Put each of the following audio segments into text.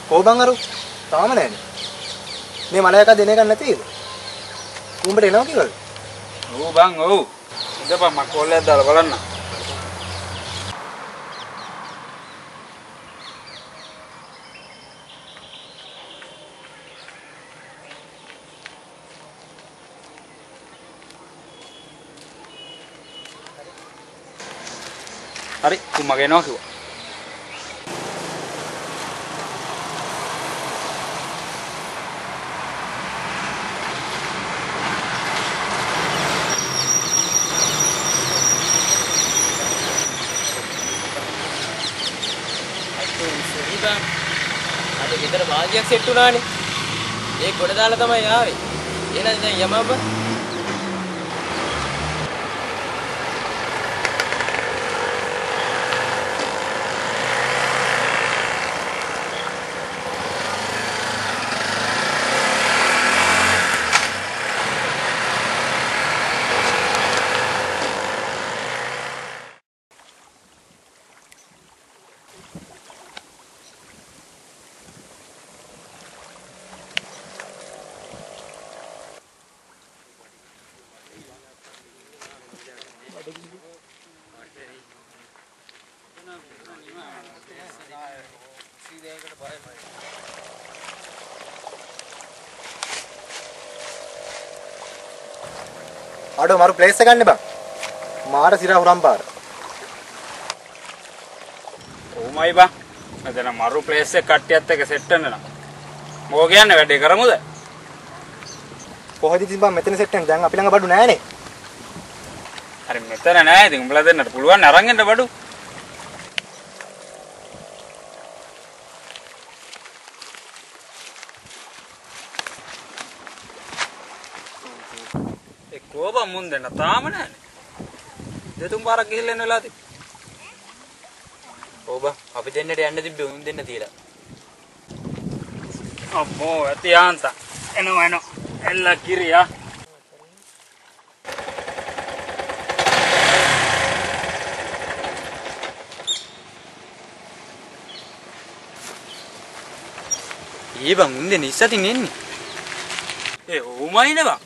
කොහොම බං අරු තාම නැන්නේ මේ මලයක දෙන එක නැතිද උඹට එනවා කිව්වද ඔව් බං ඔව් ඉඳපන් මම කොල්ලයක් දාලා බලන්න හරි කුමගේ එනවා කිව්වා අද ගෙදර වාදියක් සෙට් වුණානේ. ඒ ගොඩ දාලා තමයි ආවේ. එහෙනම් දැන් යමබ. අඩෝ මරු ප්ලේස් එක ගන්න බං මාර සිරා හුරම් පාර ඕමයි බං මෙතන මරු ප්ලේස් එක කට්ටියත් එක්ක සෙට් වෙන්න නම් මොකෝ කියන්නේ වැඩේ කරමුද කොහෙද ඉතින් බං මෙතන සෙට් වෙන්නේ දැන් අපි ළඟ බඩු නැහනේ හරි මෙතන නෑ ඉතින් උඹලා දෙන්නට පුළුවන් නේ අරන් එන්න බඩු කොබම් මුන් දෙන්න තාම නෑනේ දෙතුන් පාරක් ගිහිල්ලා එන්න වෙලාද ඔබ අපි දෙන්නට යන්න තිබ්බේ උන් දෙන්න තියලා අම්මෝ ඇති යාන්තා එනවා එල්ල කිරියා ඒ බං උන් දෙන්න ඉස්සතින් එන්නේ ඒ ඕමයිනේ බං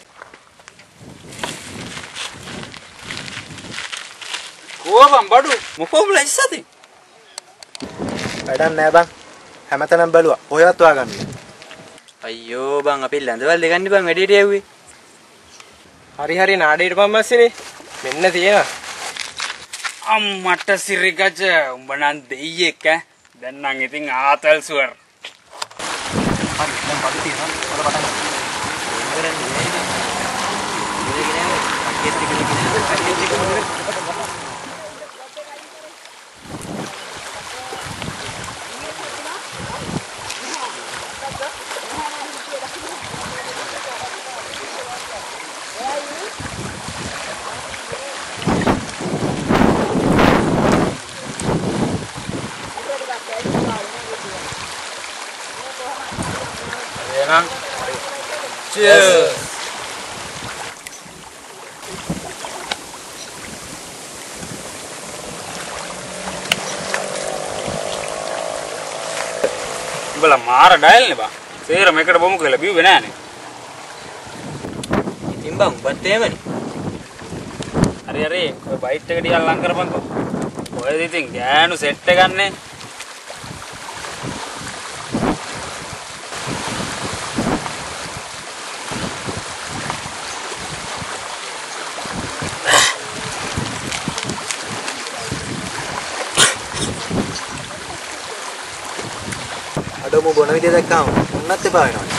කොබම් බඩු මොකෝමලා ඉස්සතින් වැඩක් නෑ බං හැමතැනම බැලුවා කොහෙවත් හොයාගන්න අයියෝ බං අපි ලඳවල් දෙගන්න බං වැඩේට යව්වේ හරි නාඩේට පම්මස්සනේ මෙන්න තියෙනවා අම්මට සිරිගජ උඹ නම් දෙයියෙක් ඈ දැන් නම් ඉතින් ආතල් සුවර් හරි දැන් බඩු තියෙනවා වල පටන් එහෙනම් cheers උඹලා මාර ඩයල්නේ බං සේරම එකට බොමු කියලා බිව්වේ නෑනේ ඉතින් බං උඹත් එහෙමනේ හරි ඔය බයිට් එක ටිකක් ලං කරපන්කෝ ඔය ඉතින් ගෑනු සෙට් එක ගන්නනේ අඩෝ මෝ බොන විදිය දැක්කම උන්නත් එපා වෙනවා